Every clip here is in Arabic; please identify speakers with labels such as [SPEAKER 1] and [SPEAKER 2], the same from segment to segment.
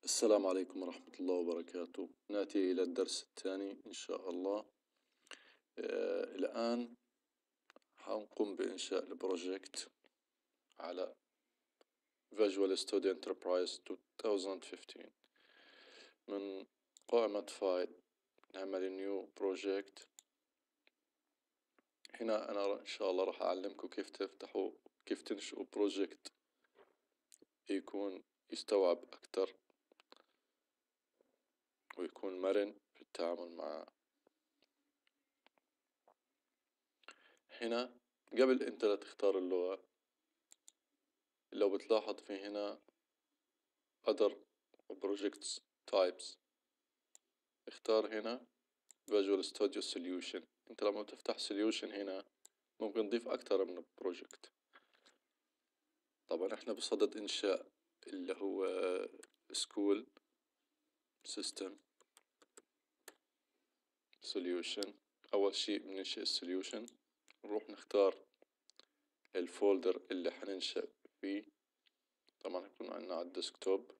[SPEAKER 1] السلام عليكم ورحمة الله وبركاته. نأتي إلى الدرس الثاني إن شاء الله. الآن حنقوم بإنشاء البروجكت على Visual Studio Enterprise 2015 من قائمة فايل. نعمل New Project. هنا أنا إن شاء الله راح أعلمكم كيف تنشئوا بروجكت يكون يستوعب أكتر ويكون مرن في التعامل معه. هنا قبل أنت لا تختار اللغة، لو بتلاحظ في هنا other projects types، اختار هنا Visual Studio Solution. انت لما تفتح Solution هنا ممكن تضيف اكثر من project. طبعا احنا بصدد انشاء اللي هو School System Solution. اول شيء بننشئ Solution، نروح نختار الفولدر اللي حننشأ فيه. طبعا يكون عندنا على الديسكتوب،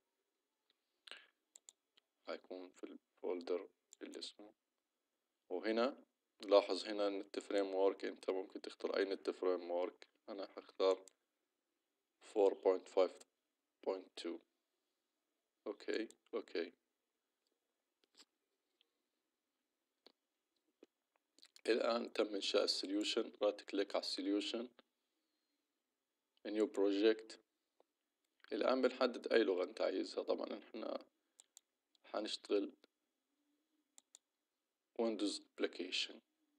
[SPEAKER 1] هيكون في الفولدر اللي اسمه. وهنا لاحظ هنا نت فريم وورك، انت ممكن تختار اي نت فريم وورك. انا هختار 4.5.2. اوكي. الان تم انشاء السوليوشن. رايت كليك على السوليوشن، نيو بروجكت. الان بنحدد اي لغة انت عايزها. طبعا احنا حنشتغل ويندوز ابلكيشن،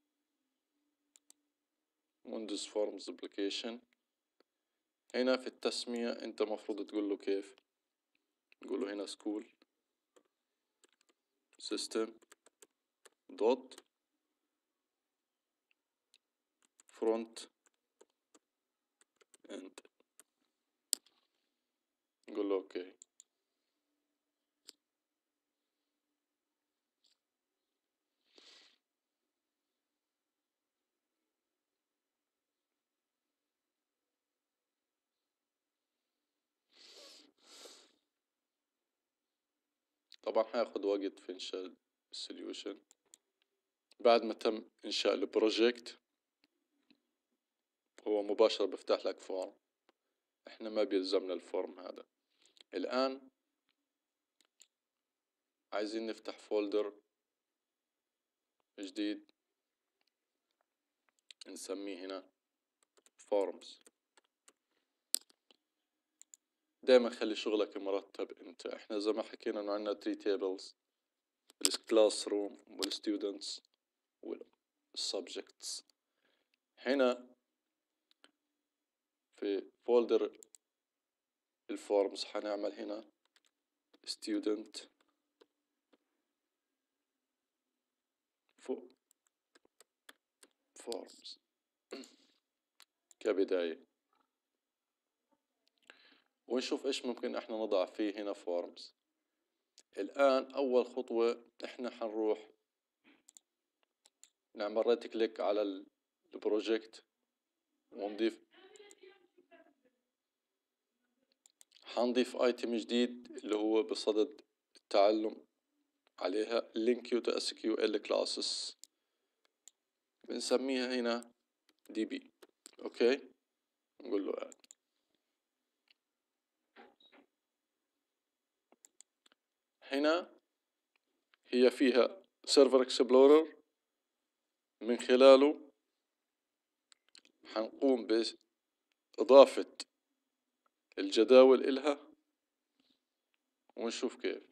[SPEAKER 1] ويندوز فورمز ابلكيشن. هنا في التسمية انت مفروض تقول له كيف. تقول له هنا سكول سيستم دوت فرونت اند. نقول له اوكي. طبعا حياخد وقت في إنشاء السوليوشن. بعد ما تم إنشاء البروجكت هو مباشرة بفتح لك فورم. إحنا ما بيلزمنا الفورم هذا. الآن عايزين نفتح فولدر جديد نسميه هنا فورمز. دايما خلي شغلك مرتب. انت احنا زي ما حكينا انه عندنا 3 tables: الكلاس روم والستودنتس والسبجكتس. هنا في فولدر الفورمز حنعمل هنا student forms كبداية، ونشوف ايش ممكن احنا نضع فيه هنا فورمز. الآن أول خطوة احنا حنروح نعمل رايت كليك على البروجكت حنضيف ايتم جديد اللي هو بصدد التعلم عليها link to SQL classes. بنسميها هنا DB. اوكي، نقول له add. هنا هي فيها سيرفر اكسبلورر، من خلاله حنقوم بإضافة الجداول إلها ونشوف كيف.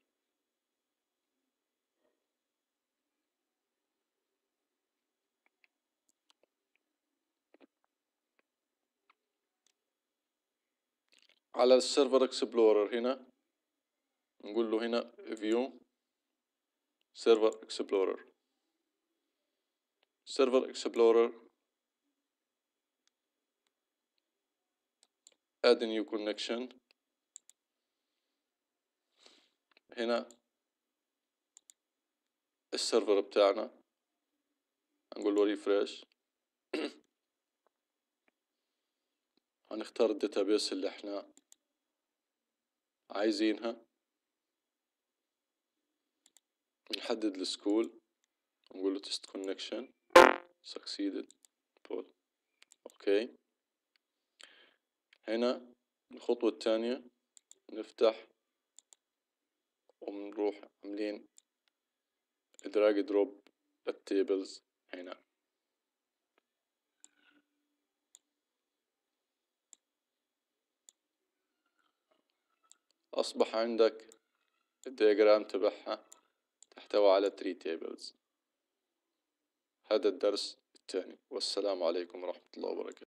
[SPEAKER 1] على السيرفر اكسبلورر هنا نقول له هنا view سيرفر اكسبلورر add a new connection. هنا السيرفر بتاعنا نقول له ريفرش. هنختار الداتابيس اللي احنا عايزينها. نحدد السكول ونقول له test connection succeeded full. اوكي. هنا الخطوة الثانية نفتح ونروح عاملين دراج دروب التيبلز هنا. أصبح عندك الدياجرام تبعها تحتوي على 3 tables. هذا الدرس الثاني، والسلام عليكم ورحمة الله وبركاته.